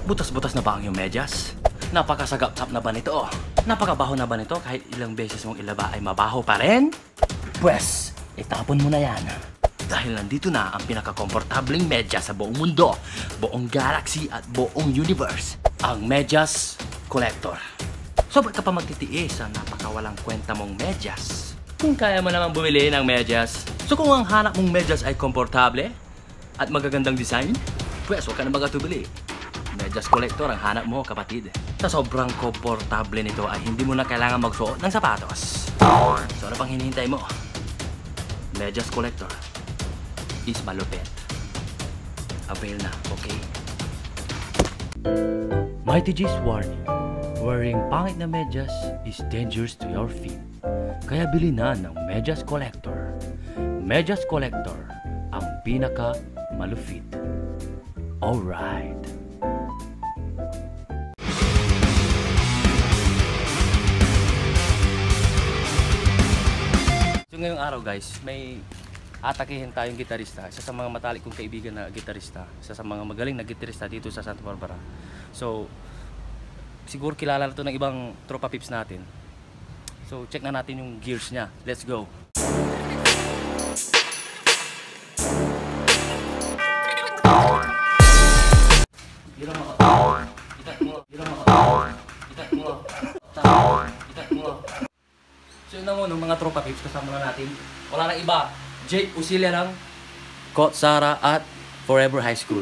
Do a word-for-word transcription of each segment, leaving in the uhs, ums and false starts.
Butas-butas na ba ang iyong medyas? Napakasagap-sap na ba nito? Napakabaho na ba nito kahit ilang beses mong ilaba ay mabaho pa rin? Pwes, itapon mo na yan. Dahil nandito na ang pinaka-komportabling medyas sa buong mundo, buong galaxy at buong universe. Ang Medyas Collector. So ba't ka pa magtitiis sa napakawalang kwenta mong medyas? Kung kaya mo namang bumili ng medyas. So kung ang hanap mong medyas ay komportable at magagandang design, pwes huwag ka na magatubili. Medyas Collector ang hanap mo, kapatid. Sa sobrang komportable nito ay hindi mo na kailangan magsuot ng sapatos. So ano pang hinihintay mo? Medyas Collector is malupit. Avail na, okay? Mighty G's warning. Wearing pangit na medyas is dangerous to your feet. Kaya bili na ng Medyas Collector. Medyas Collector, ang pinaka malupit. Alright. So ngayong araw guys, may atakihin tayong gitarista, isa sa mga matalik kong kaibigan na gitarista, isa sa mga magaling na gitarista dito sa Santa Barbara. So siguro kilala na to ng ibang tropa pips natin. So check na natin yung gears niya. Let's go. Ilang mo. Itat mo. Ilang mo. Itat mo. Itat mo. So yun na mo, nung mga tropa pips, kasama na natin. Wala nang iba. Jake Usilia ng Kot Sara at Forever High School.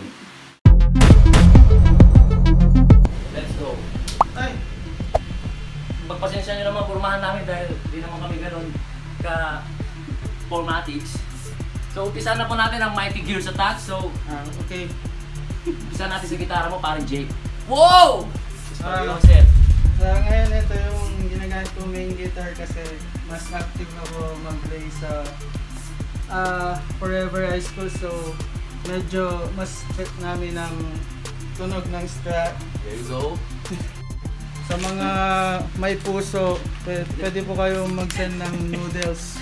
Let's go. Ay! Pagpasensya nyo naman, pormahan namin dahil di naman kami ganun ka formatics. So umpisa na po natin ang Mighty Gears Attack. So, Ah, okay. umpisa natin sa gitara mo, parang Jake. Wow! Ah, Set. So, ngayon ito yung ginagamit kong main guitar kasi mas active ako mag-play sa uh, Forever High School. So, medyo mas fit namin ng tunog ng Strat. There you go. Sa mga may puso, pwede po kayo mag-send ng noodles.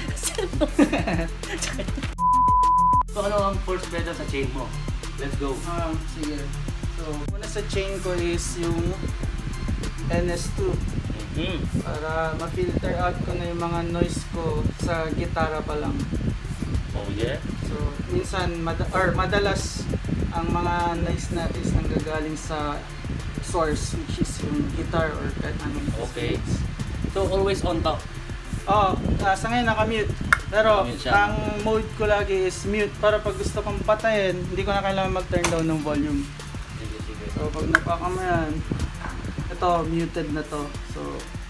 So ano ang first pedal sa chain mo? Let's go. Ah, sige. So, una sa chain ko is yung N S two. Mm-hmm. Para ma-filter out ko na yung mga noise ko sa gitara pa lang. Oh yeah? So, minsan, mad or madalas, ang mga noise natin is nanggagaling sa source, which is yung guitar or kahit anong Okay. instruments. So always on top. Oh, uh, sa ngayon naka-mute. Pero Mute siya. ang mode ko lagi is mute para pag gusto kong patayin, hindi ko na kailangan mag-turn down ng volume. Sige, sige. So pag napaka mo yan, ito muted na to. So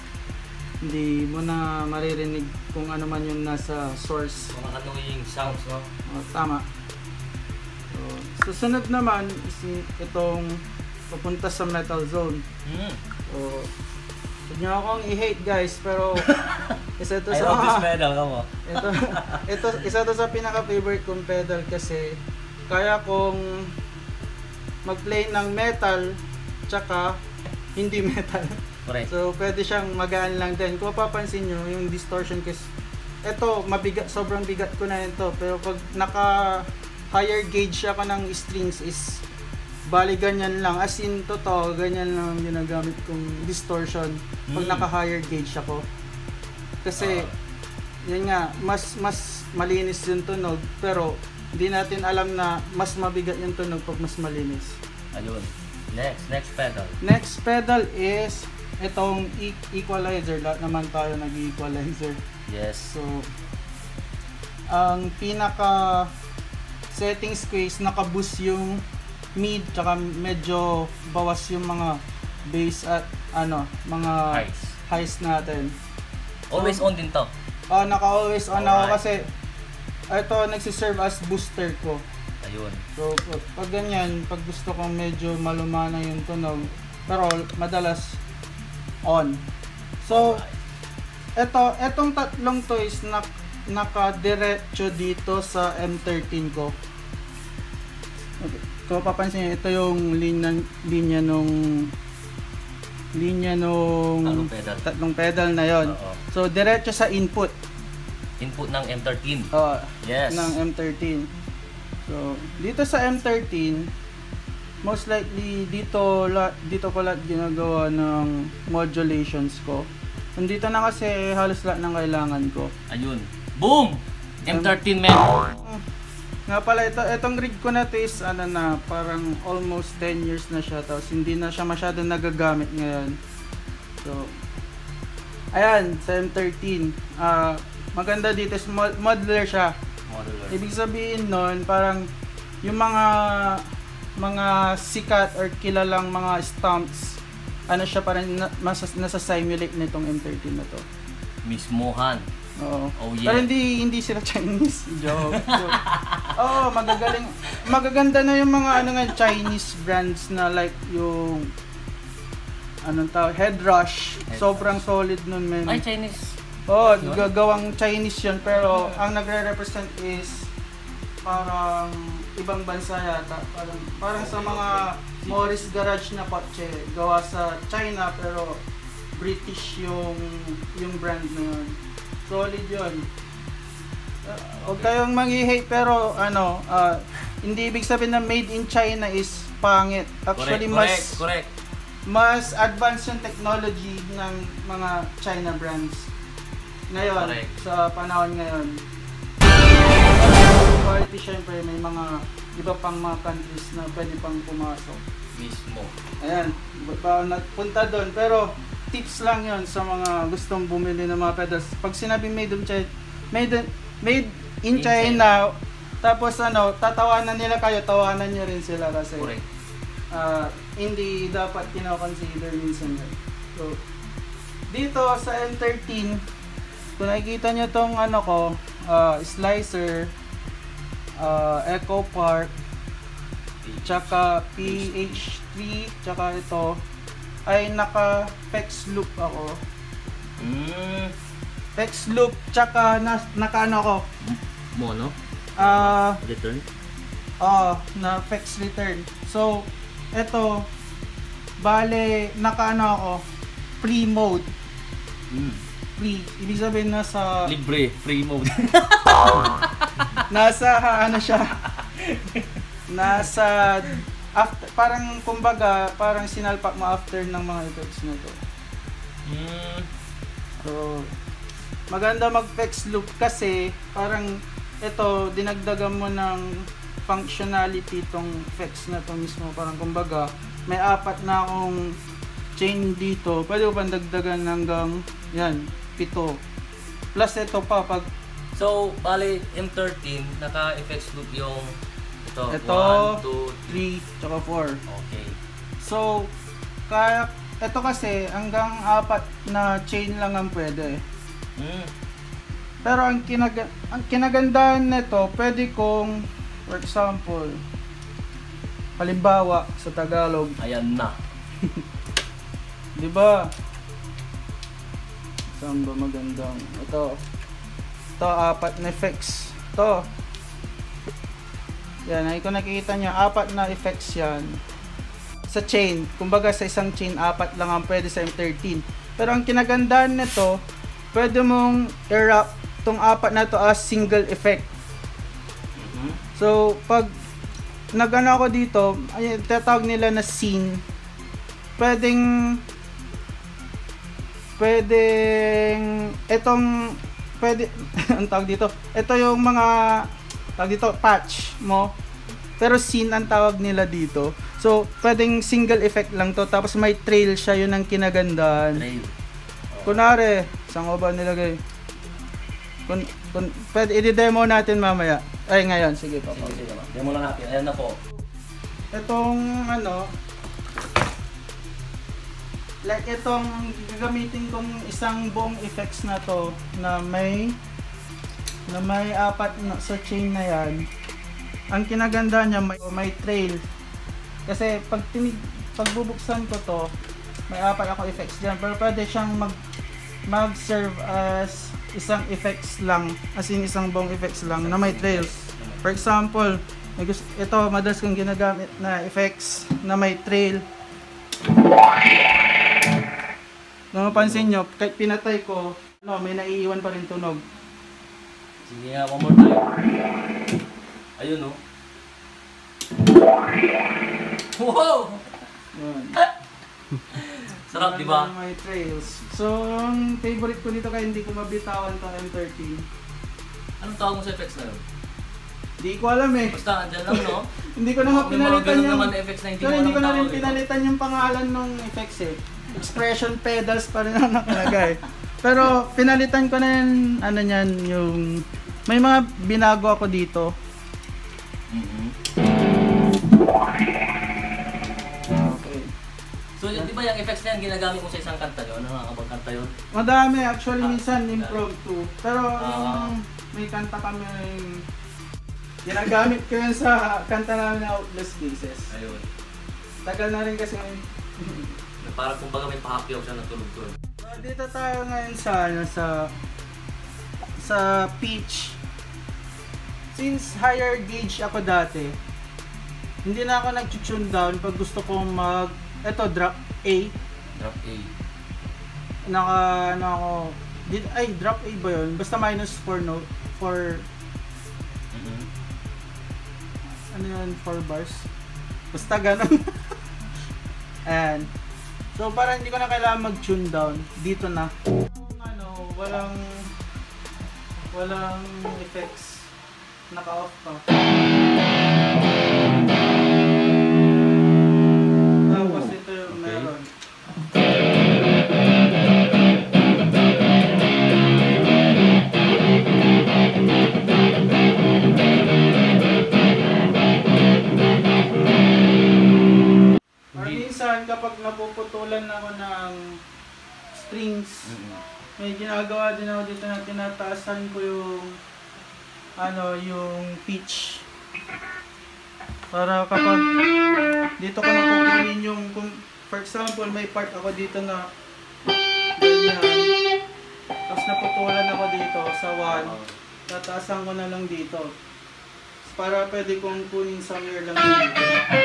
hindi mo na maririnig kung ano man yung nasa source. Mga annoying sounds, no? Oh, tama. So, susunod naman is itong papunta sa metal zone. Mm. So, huwag niyo akong i-hate guys, pero isa to I sa love this pedal, kamo. ito, ito, isa to sa pinaka-favorite kong pedal kasi kaya kong mag-play ng metal tsaka hindi metal. Correct. So, pwede siyang magaan lang din. Kung papansin nyo, yung distortion kasi ito, mabigat, sobrang bigat ko na ito. Pero pag naka higher gauge ako ng strings is bali ganyan lang. As in, totoo, ganyan lang ang ginagamit kong distortion pag Mm. naka higher gauge ako. Kasi, uh, yun nga, mas mas malinis yung tunog. Pero, hindi natin alam na mas mabigat yung tunog pag mas malinis. Ayun. Next, next pedal. Next pedal is itong e equalizer. Lahat naman tayo nag-equalizer. Yes. So, ang pinaka settings ko is naka-boost yung mid, tsaka medyo bawas yung mga bass at ano, mga Highs. highs natin. Always on din to. Oh, naka-always on ako Alright. kasi ito nagsiserve as booster ko. Ayun. So, pag, pag ganyan, pag gusto kong medyo malumana yung tunog, pero madalas on. So, ito, etong tatlong to is nak naka-diretso dito sa M thirteen ko. Okay. Kung papansin nyo, ito yung linya, linya nung linya nung Tatlong pedal. tatlong pedal na yon. Oo. So, diretso sa input. Input ng M thirteen. Oh, Yes. ng M thirteen. So, dito sa M thirteen, most likely dito la, dito ko lahat ginagawa ng modulations ko. Nandito na kasi halos lahat ng kailangan ko. Ayun. Boom! M thirteen men. Nga pala, ito, itong rig ko na to is ano na, parang almost ten years na siya. Tapos hindi na siya masyadong nagagamit ngayon. So, ayan, sa M thirteen. Uh, maganda dito is mod modular siya. Modular. Ibig sabihin nun, parang yung mga mga sikat or kilalang mga stumps, ano siya parang na, nasa-simulate nitong M thirteen na to. Mismohan. Oo. Oh yeah. Pero hindi hindi sila Chinese. Joke. Joke. Oo, magagaling. Magaganda na yung mga ano nga Chinese brands na like yung anong tawag, Headrush. Head Sobrang solid nun, men. Ay, Chinese. Oo, Yun? gagawang Chinese yun, pero ang nagre-represent is parang ibang bansa yata. Parang, parang sa mga Morris Garage na kotse, gawa sa China pero British yung yung brand na yun. Solid yun. Uh, huwag kayong mangi-hate pero ano, uh, hindi ibig sabihin na made in China is pangit. Actually, correct, mas correct, correct. mas advanced yung technology ng mga China brands ngayon, Correct. sa panahon ngayon. Quality, syempre may mga iba pang mga countries na pwede pang pumasok. Mismo. Ayan, ba nagpunta doon, pero tips lang yon sa mga gustong bumili ng mga pedals. Pag sinabi made in China, made in, made in In China, tapos ano, tatawanan nila kayo, tawanan nyo rin sila kasi Correct. uh, hindi dapat kino-consider minsan yun. So, dito sa M thirteen, kung nakikita nyo tong ano ko, uh, slicer, uh, Echo Park, tsaka P H three, tsaka ito, ay naka Pex loop ako. Mm. Pex loop, tsaka na, naka ano ako, Mono? ah, Return? uh, na Pex return. So, ito, bale, naka ano ako, free mode. Mm. Free. Ibig sabihin nasa, Libre, free mode. nasa, ano siya, nasa, after, parang kumbaga, parang sinalpak mo after ng mga effects na to. mm. So, maganda mag-Pex loop kasi parang ito, dinagdagan mo ng functionality tong Pex na to mismo. Parang kumbaga, may apat na akong chain dito. Pwede ko pang dagdagan hanggang, yan, pito. Plus ito pa, pag So, bali, M thirteen, naka-effects loop yung ito, ito, one, two, three. three, tsaka four. Okay. So, kaya, ito kasi, hanggang apat na chain lang ang pwede. Mm. Pero ang, kinaga ang kinagandahan nito, pwede kong, for example, halimbawa sa Tagalog, Ayan na. di ba? Saan ba magandang? Ito. Ito, apat na effects. Ito. Yan, ay kung nakikita nyo, apat na effects yan. Sa chain, kumbaga sa isang chain, apat lang ang pwede sa M thirteen. Pero ang kinagandahan nito, pwede mong i-wrap tong apat na to as single effect. Mm-hmm. So, pag nag-ano ako dito, ay, tatawag nila na scene, pwedeng pwedeng itong pwede ang tawag dito, ito yung mga tawag dito, patch mo, pero scene ang tawag nila dito. So, pwedeng single effect lang to, tapos may trail siya, yun ang kinagandahan. Trail. Kunwari, saan ko ba nilagay? Kun, kun, pwede, i-demo natin mamaya. Ay, ngayon. Sige pa. Sige, sige. Demo lang natin. Ayan na po. Itong, ano, like itong gagamitin kong isang buong effects na to, na may, na may apat na, sa chain na yan. Ang kinaganda niya, may, may trail. Kasi, pag, tinig, pag bubuksan ko to, may apat ako effects dyan. Pero pwede siyang mag, mag-serve as isang effects lang, as in isang buong effects lang na may trails. For example, ito madalas kong ginagamit na effects na may trail. Kung mapansin nyo, kahit pinatay ko, no, may naiiwan pa rin tunog. Sige nga, one more time. Ayun, no? Wow! Yun. Sarap, di ba? May trails. So, ang favorite ko dito kaya hindi ko mabitawan tong M thirteen. Anong tawag mo sa effects na yun? Hindi ko alam eh. Basta, andyan lang, no? Hindi ko na nga May mga pinalitan ganun yung... naman effects na hindi Sorry, mo hindi ko alam na rin tawag, eh. pinalitan yung pangalan ng effects eh. Expression pedals pa rin ang nakalagay. Pero pinalitan ko na yung ano niyan, yung... May mga binago ako dito. Mm-hmm. Okay. So, yun, di ba yung effects na yan ginagamit mo sa isang kanta yun? Nakakapagkanta yun? Madami, actually Ah, minsan madami. improve too. Pero Ah. yung may kanta kami ginagamit ko yun sa kanta namin na Outless Cases. Ayun. Tagal na rin kasi. Na parang kumbaga may pahapyaw siya na tulog doon. So, dito tayo ngayon sa ano sa sa pitch. Since higher gauge ako dati, hindi na ako nag-tune down pag gusto kong mag eto drop A. Drop A. Naka ano ako did ay drop A ba yun? Basta minus four note for Mm-hmm. ano yun, four bars. Basta ganun. And so parang hindi ko na kailangan mag-tune down. Dito na. Ano, walang walang effects. Naka-off pa. Tapos ito yung Okay. meron. Or minsan kapag napuputulan ako ng strings, Mm-hmm. may ginagawa din ako dito na tinataasan ko yung ano, yung pitch. Para kapag dito ko nakukunin yung, kung for example may part ako dito na ganyan, tapos naputulan ako dito sa one, tataasan ko na lang dito. Para pwede kong kunin somewhere lang dito.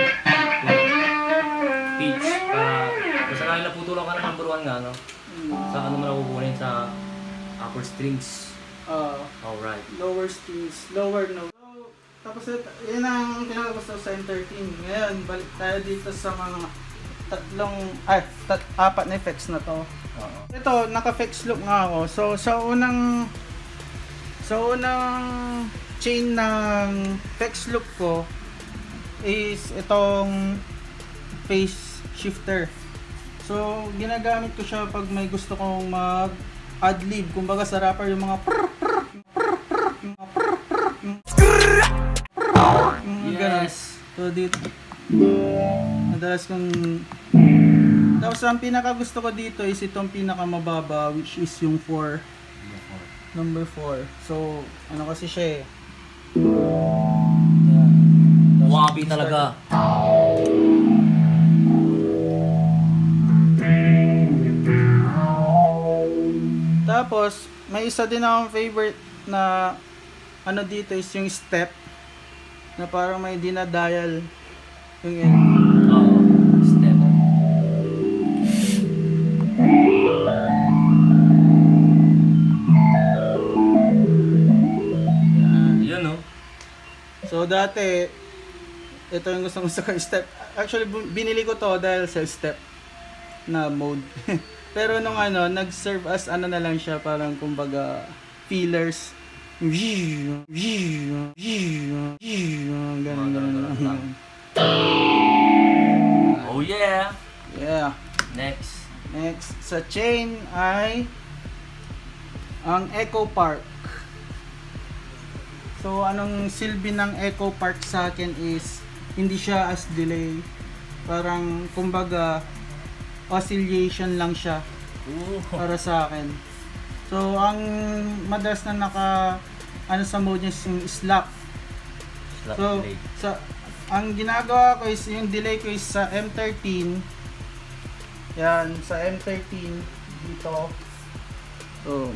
Pitch. Para, basta na naputulan ka ng number one nga, no? Sa ano mo nakukunin sa upper strings. Uh, Alright. lower strings, lower note. So, tapos ito, yun ang kinakagusto sa M thirteen. Ngayon, balik tayo dito sa mga tatlong, ay, tat, apat na effects na to. Oo. Ito, naka-fix loop nga ako. So, sa unang, sa unang chain ng fix loop ko is itong phase shifter. So, ginagamit ko siya pag may gusto kong mag ad-lib. Kumbaga sa rapper yung mga prr, prr, prr, prr, yung mga prr, prr, yung yung mga ganun. Yes. So, dito. Madalas kong... Tapos, ang pinaka gusto ko dito is itong pinaka mababa, which is yung four. Number four. So, ano kasi siya eh. Yan. Wabi talaga. Tapos, may isa din akong favorite na ano dito is yung step na parang may dinadial yung yun. Oo. Step. Yun, no? So, dati, ito yung gusto gusto ko yung step. Actually, bu- binili ko to dahil sa step na mode. Pero nung ano, nag-serve as ano na lang siya, parang kumbaga fillers. Ganun, ganun, ganun. Oh yeah. Yeah. Next. Next, sa chain ay ang Echo Park. So, anong silbi ng Echo Park sa akin is hindi siya as delay. Parang, kumbaga, oscillation lang siya Ooh. para sa akin. So, ang madalas na naka ano sa mode niya is yung slap. Slap So, delay. sa ang ginagawa ko is yung delay ko is sa M thirteen. Yan, sa M thirteen dito. So,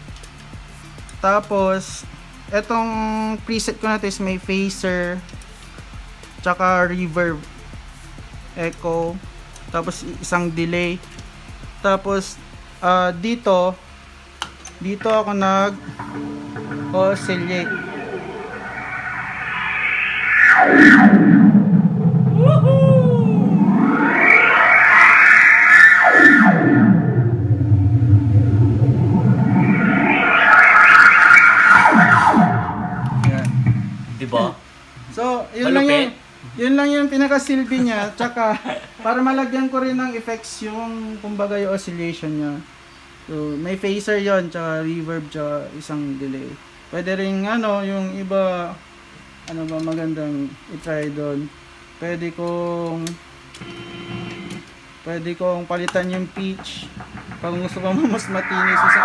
tapos etong preset ko na to is may phaser tsaka reverb, echo, tapos isang delay. Tapos ah, dito dito ako nag oscillate. Woohoo! pinakasilbi niya, tsaka para malagyan ko rin ng effects yung kumbaga yung oscillation niya. So, may phaser yon, tsaka reverb, tsaka isang delay. Pwede rin ano, yung iba, ano ba magandang i-try doon. Pwede kong pwede kong palitan yung pitch. Pag gusto ko mas matinis sa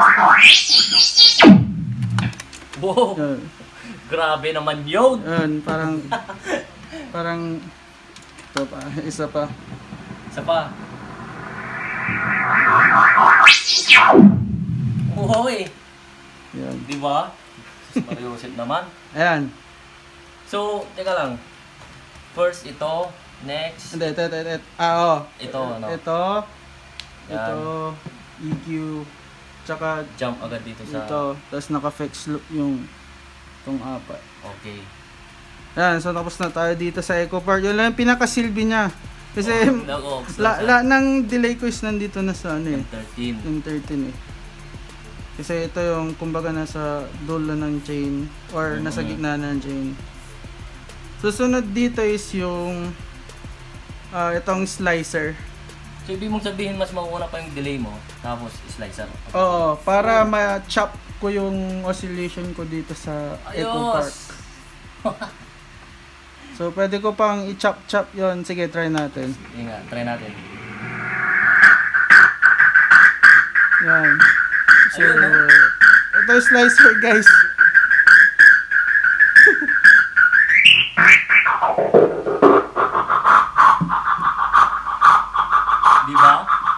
Wow! yun. Grabe naman yun! Yun, parang parang ito pa, isa pa. Isa pa. Uy! Yan. Di ba? Mariusip naman. Ayan. So, teka lang. First ito, next. Hindi, ito, ito, ito. Ah, oh. Ito, ano? Ito. Yan. Ito. E Q. Tsaka Jump agad dito sa... ito. Tapos naka-flex loop yung itong apat. Okay. Yan, so tapos na tayo dito sa Echo Park. Yun lang yung pinakasilbi niya. Kasi Oh, nako, la, la, ng delay ko is nandito na sa ano eh. M thirteen. Yung thirteen eh. Kasi ito yung kumbaga nasa dulo ng chain or nasa Mhm. gitna ng chain. Susunod dito is yung ah itong slicer. So, ibig mong sabihin, mas mauna pa yung delay mo, tapos slicer. Oo, para ma-chop ko yung oscillation ko dito sa Echo Park. Ayos! So, pwede ko pang i-chop-chop yon. Sige, try natin. Sige nga, try natin. Yan. So, Ayun, no? ito yung slicer, guys. Di ba?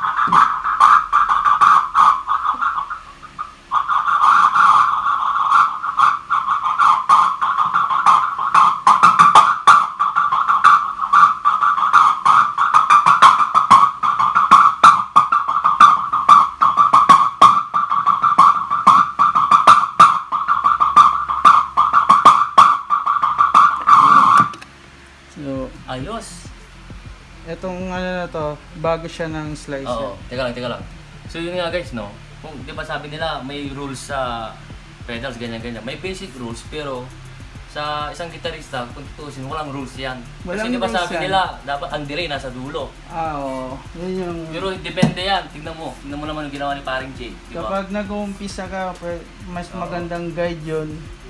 So, Ayos! itong ano na to, bago siya ng slicer. Oo, teka lang, teka lang. So yun nga guys, no? Kung di ba sabi nila may rules sa pedals, ganyan-ganyan. May basic rules, pero sa isang gitarista, kung tutusin, walang rules yan. Walang Kasi di ba rules sabi yan. nila, dapat ang delay nasa dulo. Ah, oo. Yun yung... Pero depende yan, tignan mo. Tignan mo naman yung ginawa ni paring Jay, di ba? Kapag nag-uumpisa ka, pwe- mas Oo. magandang guide yun.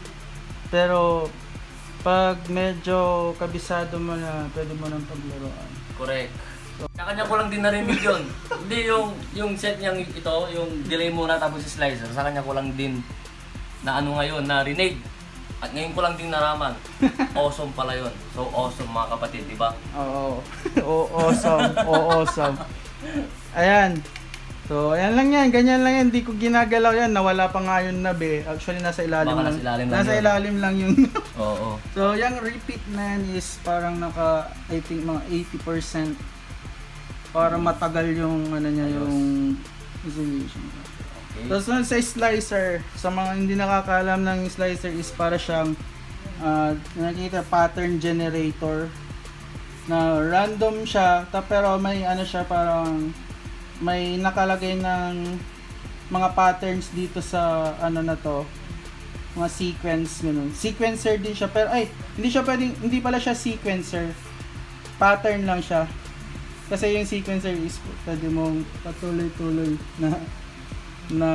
Pero, pag medyo kabisado mo na, pwede mo nang paglaruan. Correct. Sa kanya ko lang din narinig yun. Hindi yung yung set niyang ito, yung delay muna tapos si slicer. Sa kanya ko lang din na ano ngayon, narinig. At ngayon ko lang din naraman. Awesome pala yun. So awesome mga kapatid, di ba? Oo. Oo, awesome. Oo, awesome. Ayan. So, ayan lang yan. Ganyan lang yan. Hindi ko ginagalaw yan. Nawala pa nga yung nabe. Actually, nasa ilalim Baka lang. nasa ilalim lang nasa yun. ilalim lang yung... Oo. So, yung repeat na yan is parang naka, I think, mga eighty percent. Para matagal yung, ano niya, Ayos. yung resolution. Okay. Tapos nun sa slicer, sa mga hindi nakakaalam ng slicer is para siyang uh, nakikita pattern generator na random siya, ta pero may ano siya parang may nakalagay ng mga patterns dito sa ano na to, mga sequence ganun. Sequencer din siya pero ay hindi siya pwedeng, hindi pala siya sequencer. Pattern lang siya. Kasi yung sequencer is pwede mong patuloy-tuloy na na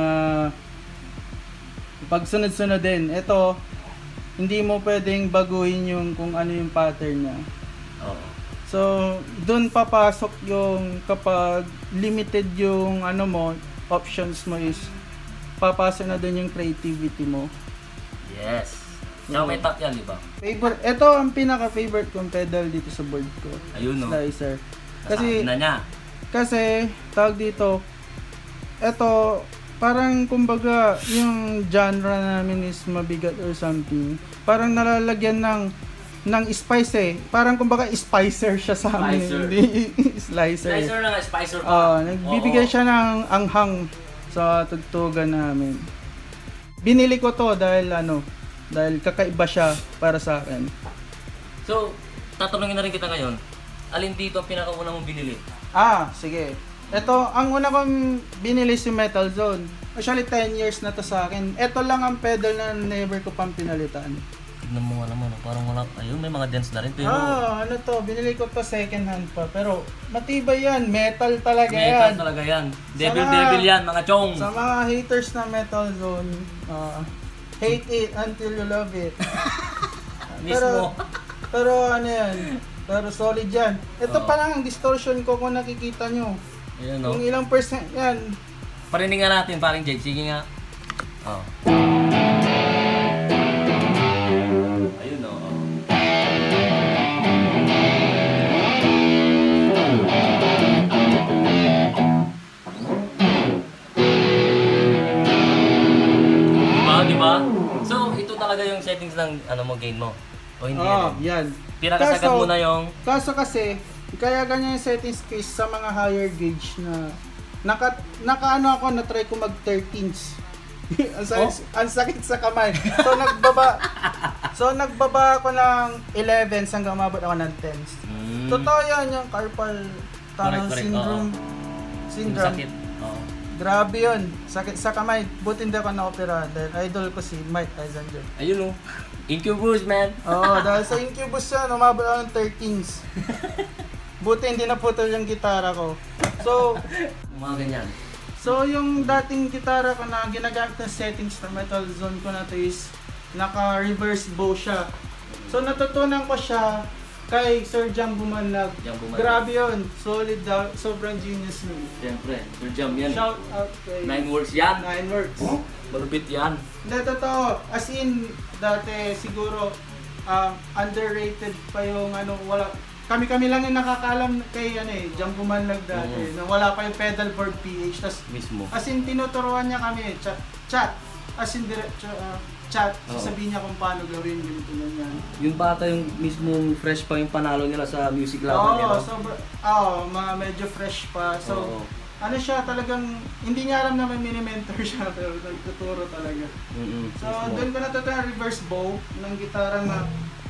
pag sunod-sunod din. Ito, hindi mo pwedeng baguhin yung kung ano yung pattern niya. Oo. So, doon papasok yung kapag limited yung ano mo, options mo is papasok na doon yung creativity mo. Yes. Tsaka may top yan, di ba? Favorite, ito ang pinaka-favorite kong pedal dito sa board ko. Ayun, no? Slicer. Kasi, Kasi, na niya. kasi, tawag dito, ito, parang kumbaga, yung genre namin is mabigat or something. Parang nalalagyan ng ng spice eh. Parang kumbaga spicer siya sa amin. Spicer. Hindi slicer. Slicer na nga, spicer pa. Ah, nagbibigay Oo. siya ng anghang sa tugtugan namin. Binili ko to dahil ano, dahil kakaiba siya para sa akin. So, tatanungin na rin kita ngayon. Alin dito ang pinakauna mong binili? Ah, sige. Ito, ang una kong binili si Metal Zone. Actually, ten years na to sa akin. Ito lang ang pedal na never ko pang pinalitan. tignan mo nga naman, parang wala, ayun, may mga dents na rin, pero... Ah, ano to, binili ko to second hand pa, pero matibay yan, metal talaga metal yan. talaga yan. Devil, mga- devil yan, mga chong! Sa mga haters na Metal Zone, ah, hate it until you love it. Mismo. Pero ano yan, pero solid yan. Ito Oo. pa lang ang distortion ko kung nakikita nyo. Ayun, no? Kung ilang percent yan. Parinig nga natin, paring Jade. Sige nga. Oh. Ayun, no? Oh. Diba, diba? So, ito talaga yung settings ng ano mo, gain mo. O hindi Ah, yan? yan. Pinakasagad Kaso- mo na yung... Kaso kasi, kaya ganyan yung settings case sa mga higher gauge na naka, naka ano ako, na-try ko mag thirteens. ang, sakit, Oh? ang sakit sa kamay. So nagbaba So nagbaba ako ng elevens hanggang umabot ako ng tens. Mm. Totoo yan yung carpal tunnel Correct, correct, syndrome. Yung Syndrome. sakit. Oo. Grabe yun. Sakit sa kamay. Buti hindi ako na-opera dahil idol ko si Mike Eisander. Ayun, oh. Incubus, man. Oo, dahil sa Incubus yan, umabot ako ng thirteens. Buti hindi naputol yung gitara ko. So, Mga ganyan. so yung dating gitara ko na ginagamit ng settings na Metal Zone ko na to is naka-reverse bow siya. So natutunan ko siya kay Sir Jam Bumanlag. Jam Bumanlag. Grabe yun. Solid daw. Sobrang genius nun. Siyempre, Sir Jam yan. Shout out kay Nine words yan. Nine Words. Malupit yan. Hindi, totoo. As in, dati siguro um, underrated pa yung ano, wala. Kami-kami lang yung nakakaalam kay ano eh, Jam Bumanlag dati. Oo. Na wala pa yung pedal board P H. Tas, Mismo. as in, tinuturuan niya kami. Chat. chat. As in, direct, uh, chat. Oo. Sasabihin niya kung paano gawin, ganito ganyan. Yung bata yung mismong fresh pa yung panalo nila sa music Oo, laban nila. sobra. Oo, mga medyo fresh pa. So, Oo. ano siya talagang, hindi niya alam na may mini-mentor siya, pero nagtuturo talaga. Mm-mm. So, Mismo. doon ko natutunan reverse bow ng gitara na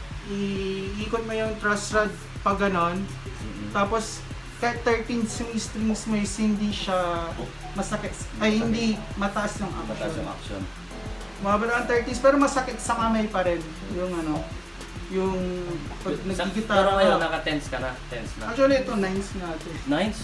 iikot mo yung truss rod pa ganon. Mm-mm. Tapos, kahit thirteen yung strings mo is hindi siya masakit. Ay, hindi mataas yung Mataas yung action. action. Mababa ang thirties pero masakit sa kamay pa rin. Yung ano, yung pag Sa- nagigitara Pero ngayon, ka. naka-tense ka na. Tense na. Actually, ito nines na ito. Nines?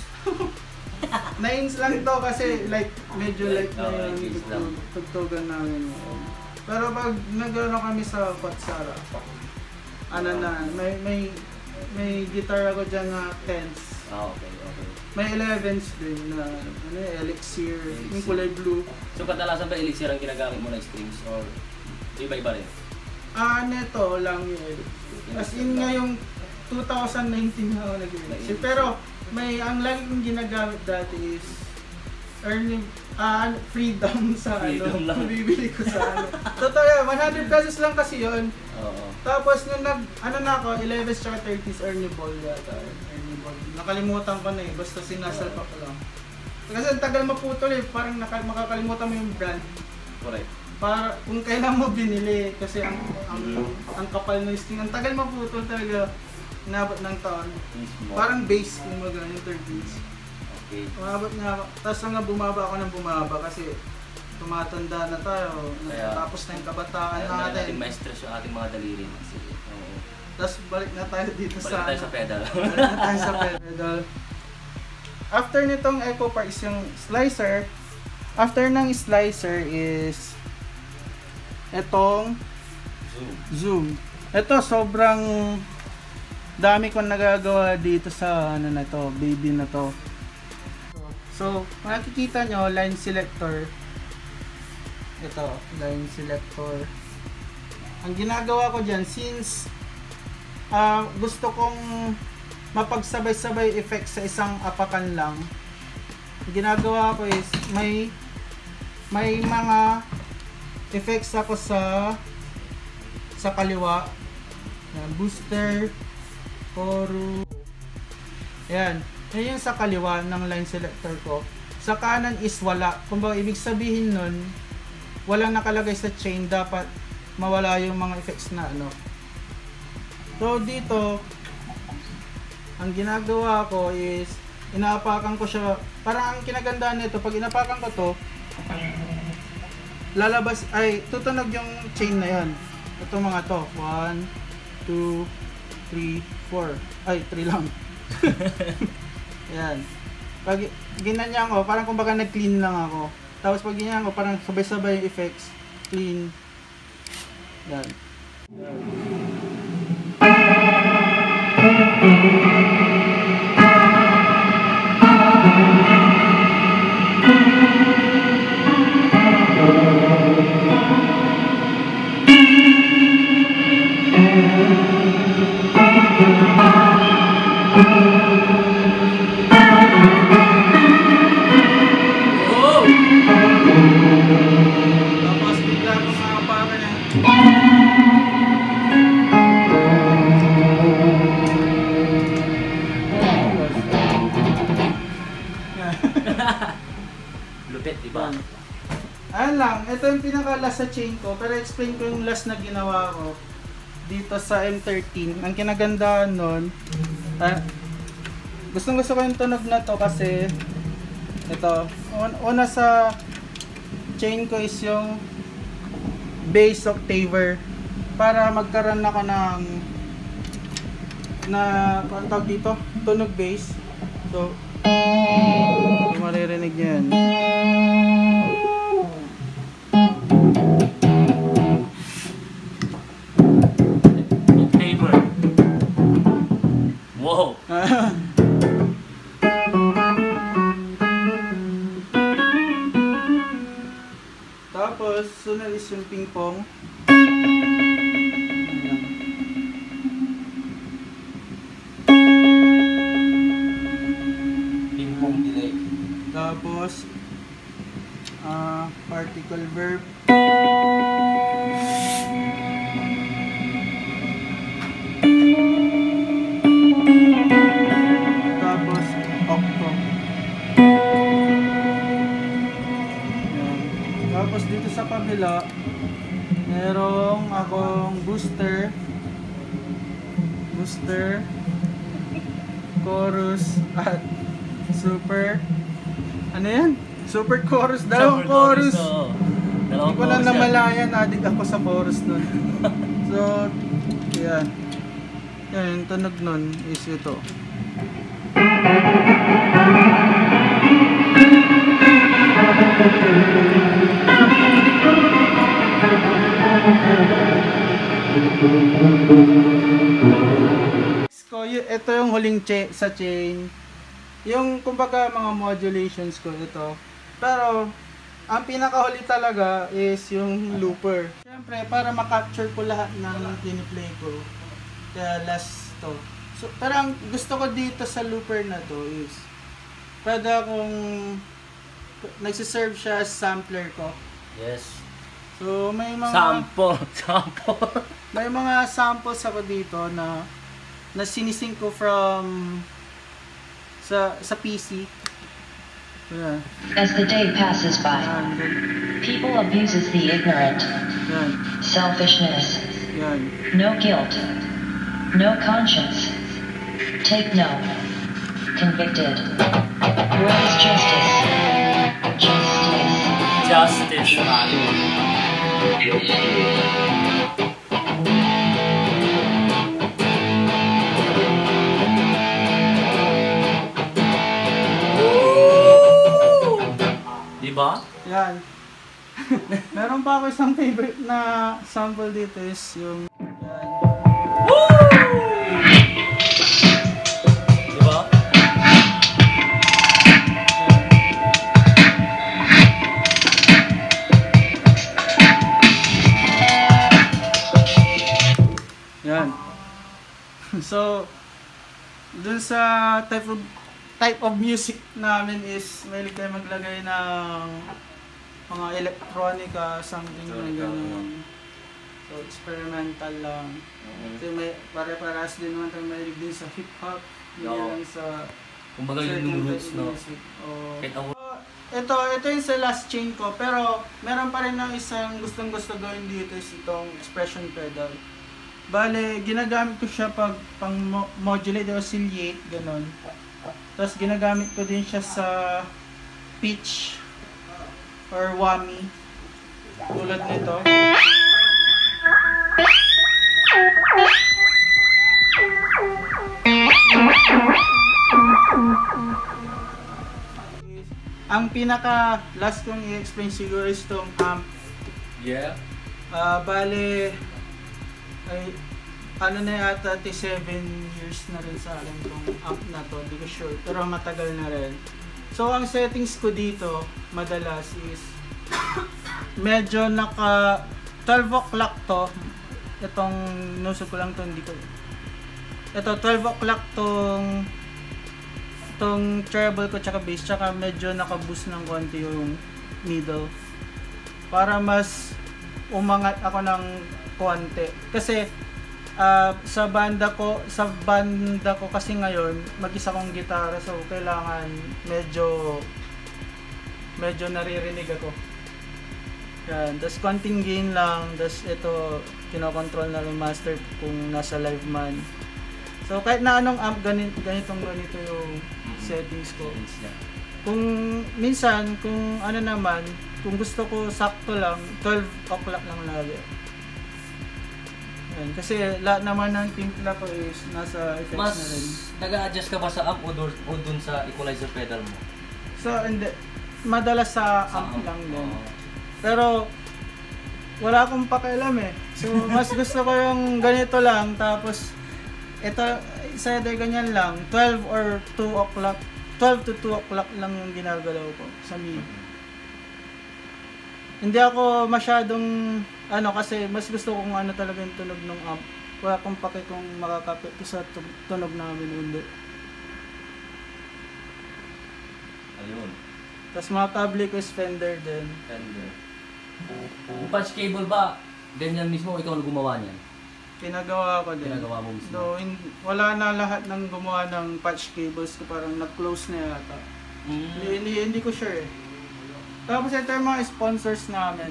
Nines lang ito kasi like medyo Like, like na oh, yung like this lang. tugtog- tugtugan namin. Pero pag nag-ano kami sa Patsara, ano na, may may may guitar ako dyan na tens. Ah, okay, okay. May elevens din na ano yung elixir, yung Elixir. kulay blue. So, kadalasan ba elixir ang ginagamit mo na strings or iba-iba rin? Ah, neto lang yung elixir. As in nga yung twenty nineteen na ako nag-elixir. Pero may ang lagi kong ginagamit dati is earning ah freedom sa Freedom ano, lang. bibili ko sa ano. Totoo yan, one hundred pesos lang kasi yun. Oo. Tapos nung nag, ano na ako, elevens tsaka thirties earnable yata. Earnable. Nakalimutan ko na eh, basta sinasalpa ko lang. Kasi ang tagal maputol eh, parang naka, makakalimutan mo yung brand. Correct. Para kung kailan mo binili, kasi ang ang, Mhm. ang kapal ng string, ang tagal maputol talaga, inabot ng taon. Mismo. Parang base kung maga yung thirties. Okay. Umabot nga, tapos hanggang bumaba ako ng bumaba kasi tumatanda na tayo, Kaya- tapos na yung kabataan Kaya natin natin. ma-stress yung ating mga daliri. Sige. Oo. Tapos balik na tayo dito Balik sa tayo sa pedal. balik na tayo sa pedal. After nitong Echo Park is yung slicer. After ng slicer is etong Zoom. zoom. Ito sobrang dami kong nagagawa dito sa ano na to, baby na to. So, makikita nyo, line selector. Ito, line selector. Ang ginagawa ko dyan, since ah, gusto kong mapagsabay-sabay effect sa isang apakan lang, ang ginagawa ko is may may mga effects ako sa sa kaliwa. Yan, booster, chorus. Yan. Yan yung sa kaliwa ng line selector ko. Sa kanan is wala. Kung ba ibig sabihin nun, walang nakalagay sa chain, dapat mawala yung mga effects na ano. So dito, ang ginagawa ko is inaapakan ko siya. Parang ang kinagandaan nito, pag inapakan ko to, lalabas ay tutunog yung chain na yon. Ito mga to. one, two, three, four. Ay, three lang. Yan. Pag ginanyan ko, parang kumbaga nag-clean lang ako. Tapos pag ginanyan ko, parang sabay-sabay yung effects. Clean. Yan. Yan. Tapos bigla ko mga para na. Lupit, diba? Ayan lang, ito yung pinaka-last sa chain ko, pero explain ko yung last na ginawa ko dito sa M thirteen. Ang kinagandaan nun, ah, gustong gusto ko yung tunog na to kasi ito, un- una sa chain ko is yung bass octaver para magkaroon ako ng na ano tawag dito, tunog bass. So, kung maririnig nyo yan. Octaver. Wow! Tapos, sunod is yung ping pong. Ping pong delay. Tapos, ah, particle verb. Tapos, octo. Yan. Tapos dito sa kabila, merong akong booster, booster, chorus, at super, ano yan? Super chorus, dalawang chorus. Oo. Hindi Dalawang ko lang chorus yan. namalayan, adik ako sa chorus nun. So, yan. Yan, yung tunog nun is ito. So, y- ito yung huling che sa chain. Yung kumbaga mga modulations ko ito. Pero ang pinakahuli talaga is yung looper. Siyempre para ma-capture ko lahat ng piniplay ko. Kaya last to. So, pero ang gusto ko dito sa looper na to is pwede akong nagsiserve siya as sampler ko. Yes. So may mga Sample. Sample. may mga samples ako dito na na sinising ko from sa sa P C. Yan. As the day passes by, Yan. people abuses the ignorant. Yan. Selfishness. Yan. No guilt. No conscience. Take no. Convicted. Where is justice? Justice. Justice. Diba? Yan. Meron pa ako isang favorite na sample dito is yung yan. Diba? Yan. So, dun sa type of type of music namin is mahilig kayo maglagay ng mga electronica, something na Electronica, gano'n. So, experimental lang. So, may pare-paras din naman tayo mahilig din sa hip-hop. Hindi Oo. lang sa Kumbaga yun certain yung type roots, of no? music. Oo. Kahit ako. Ito, ito yung sa last chain ko, pero meron pa rin ng isang gustong gusto gawin dito is itong expression pedal. Bale, ginagamit ko siya pag pang mo- modulate o oscillate, ganon. Tapos ginagamit ko din siya sa pitch or whammy. Tulad nito. Ang pinaka last kong i-explain siguro is tong amp. Yeah. Ah, bale ay ano na yata seven years na rin sa akin tong amp na to, hindi ko sure, pero matagal na rin. So ang settings ko dito madalas is medyo naka twelve o'clock to. Itong nusog ko lang to, hindi ko. Ito twelve o'clock tong tong treble ko tsaka bass, tsaka medyo naka-boost ng konti yung middle para mas umangat ako ng konti. Kasi uh, sa banda ko, sa banda ko kasi ngayon, mag-isa kong gitara, so kailangan medyo medyo naririnig ako. Yan, tas konting gain lang, tas ito kinokontrol na rin master kung nasa live man. So kahit na anong amp, ganit, ganitong ganito yung settings ko. Kung minsan, kung ano naman, kung gusto ko sakto lang, twelve o'clock lang lagi. Yan, kasi lahat naman ng timpla ko is nasa effects Mas na rin. nag-a-adjust ka ba sa amp o, dur- o dun sa equalizer pedal mo? So, hindi. Madalas sa Sa amp lang din. Oo. Pero, wala akong pakialam eh. So, mas gusto ko yung ganito lang, tapos, ito, isa either ganyan lang, twelve or two o'clock, twelve to two o'clock lang yung ginagalaw ko sa mid. Hindi ako masyadong, ano, kasi mas gusto kong ano talaga yung tunog ng amp. Wala akong pake kung makakapit ko sa tu- tunog namin, hindi. Ayun. Tapos mga cable ko is Fender din. Fender. Yung patch cable ba, ganyan mismo ikaw ang gumawa niyan? Pinagawa ko din. Ginagawa mo mismo? So, in, wala na lahat ng gumawa ng patch cables ko, parang nag-close na yata. Mm. Hindi, hindi, hindi ko sure eh. Tapos ito yung mga sponsors namin.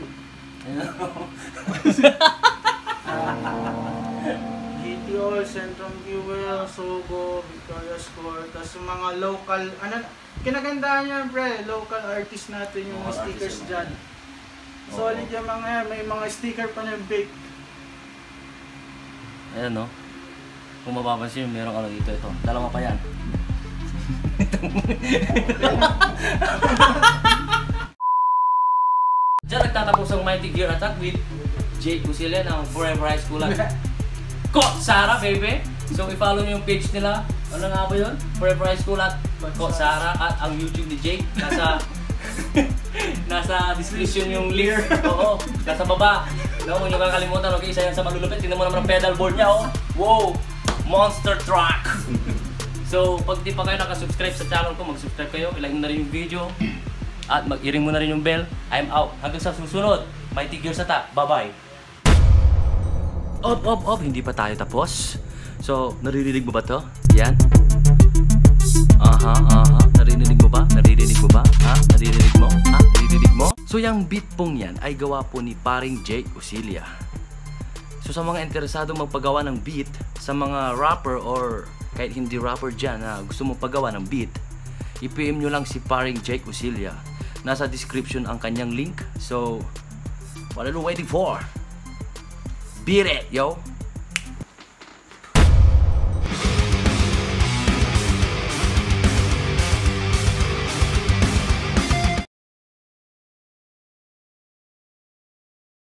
G T O, Centrum Fuel, Sogo, Victoria Score, tapos yung mga local, ano, kinagandahan niya pre, local artist natin yung Local stickers artist dyan. naman. Solid yung mga yan, may mga sticker pa na bake. Ayan no. Kung mapapansin, merong ano dito, ito. Dalawa pa yan. Diyan nagtatapos ang Mighty Gear Attack with Jake Cusilla ng Forever High School at Kot Sara, baby! So, i-follow nyo yung page nila. Ano nga ba yun? Forever High School at Kot Sara at ang YouTube ni Jake. Nasa nasa description yung link. Oo, nasa baba. No, huwag nyo kakalimutan. Okay, isa yan sa malulupit. Tingnan mo naman ang pedal board niya, oh. Wow! Monster truck! So, pag di pa kayo nakasubscribe sa channel ko, mag-subscribe kayo. I-like mo na rin yung video. At mag-iring mo na rin yung bell. I'm out. Hanggang sa susunod. Mighty Gear Attack. Bye-bye. Op, op, op. Hindi pa tayo tapos. So, naririnig mo ba to? Yan. Aha, aha. Naririnig mo ba? Naririnig mo ba? Ha? Naririnig mo? Ha? Naririnig mo? So, yung beat pong yan ay gawa po ni paring Jake Cusilla. So, sa mga interesado magpagawa ng beat, sa mga rapper or kahit hindi rapper dyan na gusto mong pagawa ng beat, i-P M nyo lang si paring Jake Cusilla. Nasa description ang kanyang link. So, what are you waiting for? Beat it, yo!